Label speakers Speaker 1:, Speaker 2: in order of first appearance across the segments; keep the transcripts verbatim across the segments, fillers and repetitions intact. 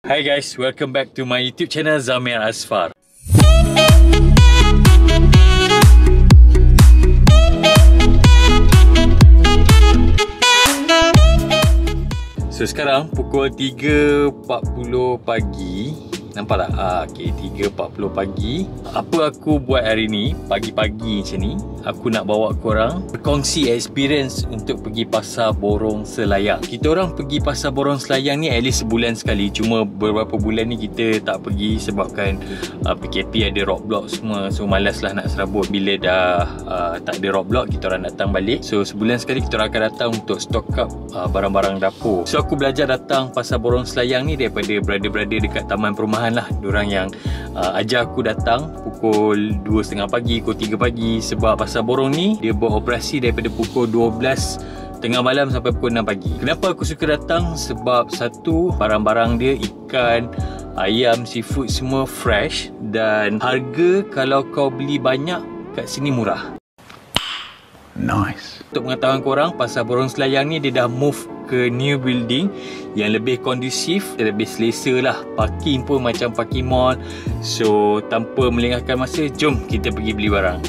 Speaker 1: Hi guys, welcome back to my YouTube channel Zamir Asfar. So sekarang pukul tiga empat puluh pagi. Nampak tak? Ah, okay, tiga empat puluh pagi. Apa aku buat hari ni, pagi-pagi macam ni, aku nak bawa korang berkongsi experience untuk pergi pasar Borong Selayang. Kita orang pergi pasar Borong Selayang ni at least sebulan sekali. Cuma beberapa bulan ni kita tak pergi sebabkan uh, P K P ada roadblock semua. So malas lah nak serabut. Bila dah uh, tak ada roadblock, kita orang datang balik. So sebulan sekali kita orang akan datang untuk stock up uh, barang-barang dapur. So aku belajar datang pasar Borong Selayang ni daripada brother-brother dekat Taman Perumahan lah. Diorang yang uh, ajar aku datang pukul dua tiga puluh pagi, pukul tiga pagi. Sebab pasar Borong ni dia beroperasi daripada pukul dua belas tengah malam sampai pukul enam pagi. Kenapa aku suka datang? Sebab satu, barang-barang dia, ikan, ayam, seafood semua fresh. Dan harga kalau kau beli banyak kat sini murah. Nice. Untuk pengetahuan korang, pasar Borong Selayang ni dia dah move ke new building yang lebih kondusif, lebih selesa lah. Parking pun macam parking mall. So tanpa melengahkan masa, jom kita pergi beli barang.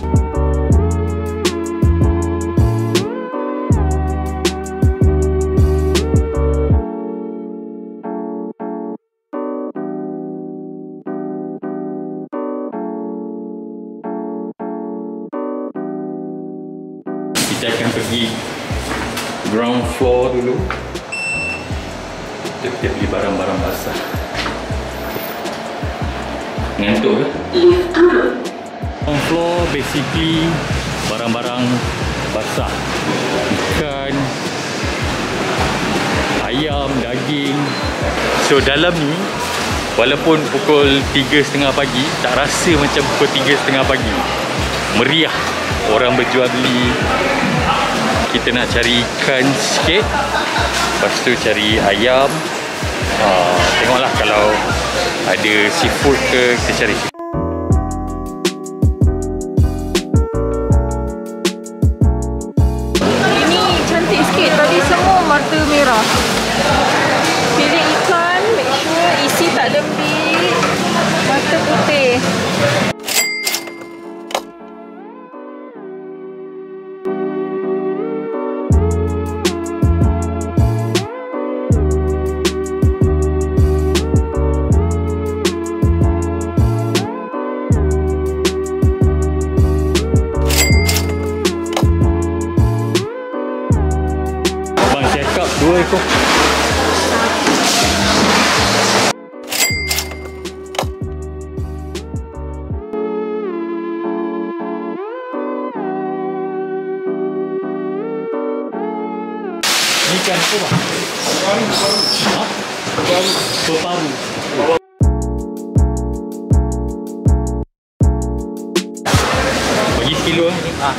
Speaker 1: Kita akan pergi ground floor dulu. Kita, kita beli barang-barang basah. Ngantuk ke? Ground floor basically barang-barang basah. Ikan, ayam, daging. So dalam ni, walaupun pukul tiga tiga puluh pagi, tak rasa macam pukul tiga tiga puluh pagi. Meriah. Orang berjual beli. Kita nak cari ikan sikit, lepas tu cari ayam. uh, Tengoklah kalau ada seafood ke, kita cari.
Speaker 2: Ini cantik sikit, tadi semua mata merah. Pilih ikan, make sure isi tak lembik, mata putih.
Speaker 1: Dua ekor. Ini ikan apa bang? Ha? Peparu. Bagi sekilo lah. Ha.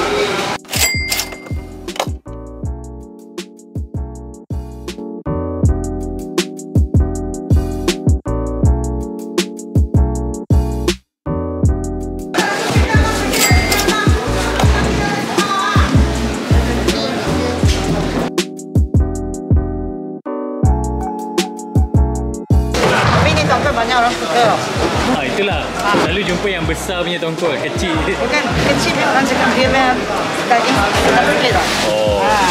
Speaker 2: Banyak orang suka.
Speaker 1: Ha, itulah. Ha. Selalu jumpa yang besar punya tongkol, kecil.
Speaker 2: Bukan, kecil memang orang cakap dia memang daging sedap sikit lah.
Speaker 1: Oh. Ha.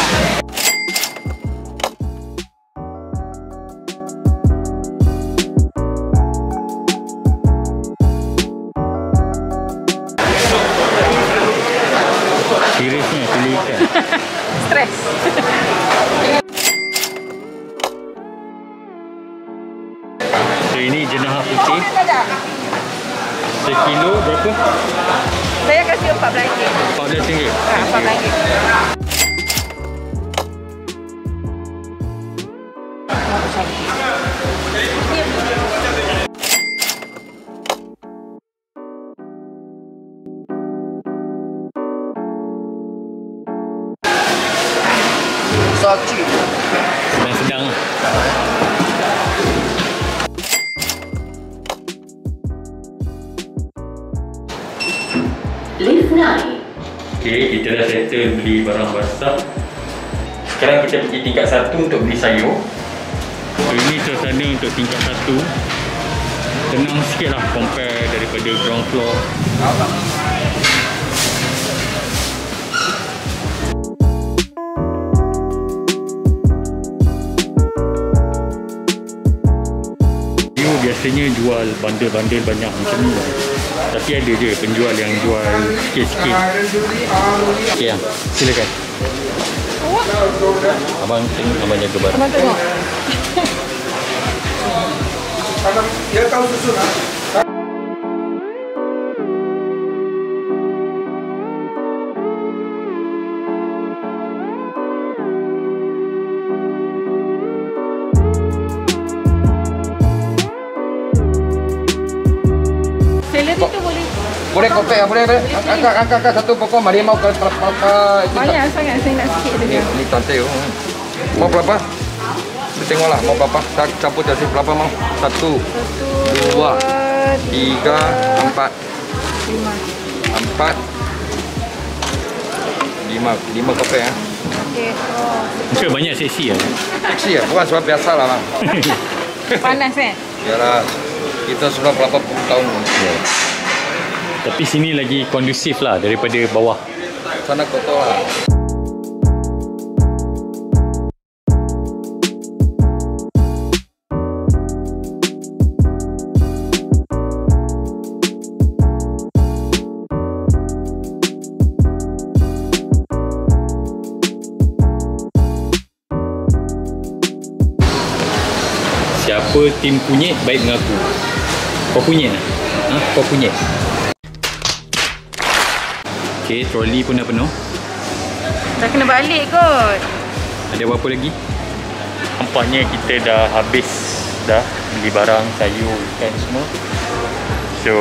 Speaker 1: Seriousnya pilih ikan.
Speaker 2: Stres.
Speaker 1: Ini jenah putih. Sekilo berapa?
Speaker 2: Saya kasih empat belas ringgit.
Speaker 1: empat belas ringgit?
Speaker 2: Ha, empat belas ringgit.
Speaker 1: Sakit. Sedang-sedang lah.
Speaker 3: Lift naik.
Speaker 1: Okay, kita dah settle beli barang basah. Sekarang kita pergi tingkat satu untuk beli sayur. So ini suasana untuk tingkat satu. Tenang sikit lah compare daripada ground floor. Dia biasanya jual bandel-bandel banyak macam ni, tapi ada je penjual yang jual sikit-sikit. Okey yang, silakan. Abang tengok, abang jaga barang.
Speaker 2: Abang tengok.
Speaker 3: Dia tahu susun ah.
Speaker 2: Celery tu boleh.
Speaker 3: Boleh kotak ya, boleh boleh. Angkat angkat angkat satu pokok harimau ke kelapa.
Speaker 2: Banyak sangat, saya nak sikit
Speaker 3: Ni
Speaker 2: saja.
Speaker 3: ni cantik. Mau berapa? Kita tengoklah mau berapa. Campur kasih berapa mau? Satu,
Speaker 2: Satu,
Speaker 3: dua, tiga, empat,
Speaker 2: lima.
Speaker 3: empat, lima, lima kotak ya.
Speaker 2: Okey. Oh,
Speaker 1: Macam banyak sesi lah.
Speaker 3: Seksi ya, bukan sebab biasa lah bang.
Speaker 2: panas eh?
Speaker 3: Yalah, kita sudah berapa puluh tahun.
Speaker 1: Ya. Tapi sini lagi kondusif lah daripada bawah.
Speaker 3: Sana kotor lah.
Speaker 1: Siapa tim kunyit baik mengaku. Kau kunyit lah? Ha? Kau kunyit? Okay, troli pun dah penuh.
Speaker 2: Dah kena balik kot.
Speaker 1: Ada berapa lagi? Nampaknya kita dah habis dah beli barang, sayur, ikan semua. So,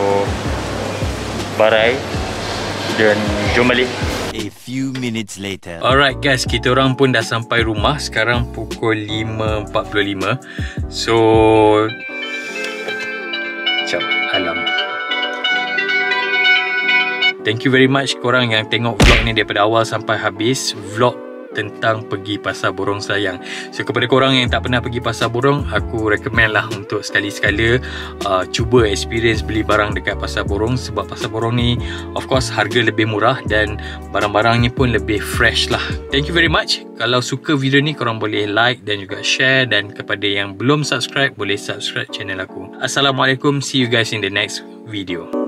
Speaker 1: barai dan jom balik.
Speaker 4: A few minutes later.
Speaker 1: Alright guys, kita orang pun dah sampai rumah. Sekarang pukul lima empat puluh lima. So, macam alam. Thank you very much korang yang tengok vlog ni daripada awal sampai habis. Vlog tentang pergi Pasar Borong Selayang. So kepada korang yang tak pernah pergi Pasar Borong, aku recommend lah untuk sekali-sekala uh, cuba experience beli barang dekat Pasar Borong. Sebab Pasar Borong ni of course harga lebih murah dan barang-barang ni pun lebih fresh lah. Thank you very much. Kalau suka video ni, korang boleh like dan juga share. Dan kepada yang belum subscribe, boleh subscribe channel aku. Assalamualaikum. See you guys in the next video.